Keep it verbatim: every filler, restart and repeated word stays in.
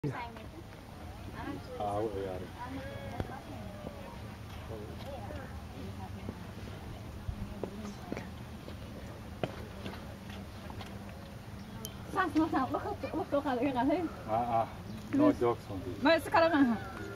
Ah, यार Saat mo sa, bakit bakit ka kaya kasi? Ah, ah, no jokes on this. Mas sekarang ah.